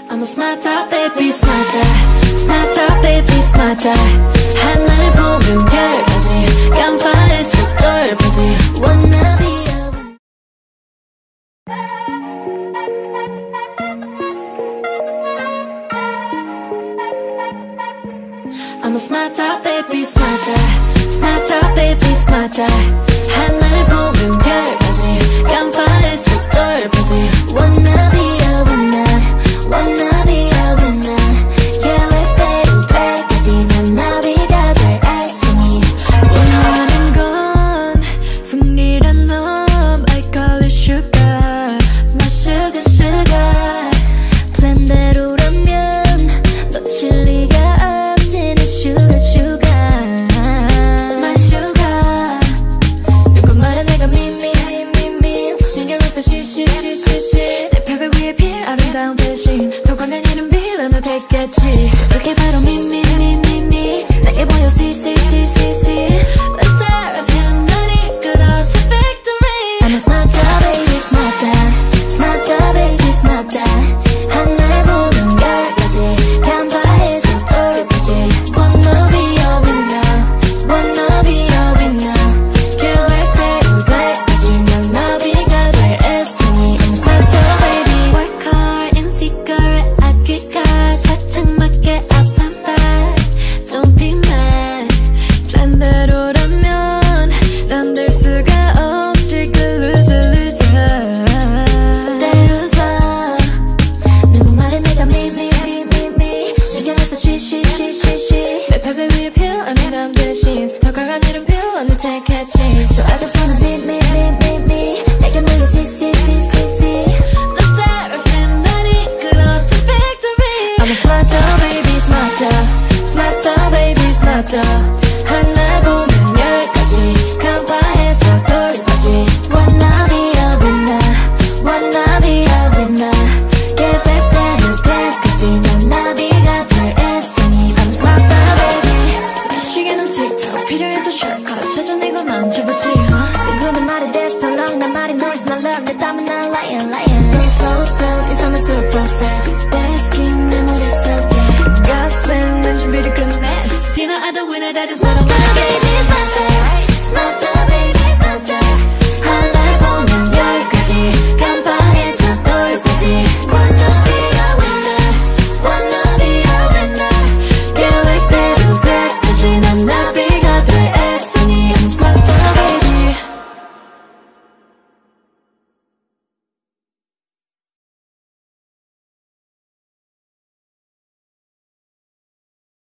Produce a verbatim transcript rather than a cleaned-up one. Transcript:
I'm a smarter baby smarter smarter baby smarter 하늘 보면 별까지 깜빡했을 덜까지 wanna be a I'm a smarter baby smarter smarter baby smarter 하늘 보면 별까지 깜빡했을 덜까지 wanna be a winner wanna be a winner 계획대로 때까지 난 나비가 될 알쓰니 원하는 건 승리란 놈 I call it sugar my sugar sugar 플랜대로라면 놓칠 리가 없지 내 sugar sugar my sugar 조금만은 내가 미미미미미 신경을 써 쉬쉬쉬쉬쉬 내 벽을 위해 필 아름다운 대신 더 강한 이름 빌어도 됐겠지 그게 바로 미미미미미 내게 보여 see see see see see Let's seraphim 널 이끌어 to victory I'm a smarter baby smarter smarter baby smarter 하늘 보는 별까지 깜빡해서 떠올까지 wanna be a winner wanna be a winner 계획대로 때까지 난 나비가 될 애송이 I'm a smarter baby work hard in secret 아끼가 착착 맞게 up and back don't be mad 플랜대로라면 난 될 수가 없지 그 loser loser 내 loser 누구 말에 내가 미미미미미 신경을 써 쉬쉬쉬쉬쉬 내 팔배 위에 필 아름다움 대신 더 강한 이름 필요는 택했지 So I just wanna be me me me me 내게 모여 see see see see see The seraphim 날 이끌어 to victory I'm a smarter baby smarter smarter baby smarter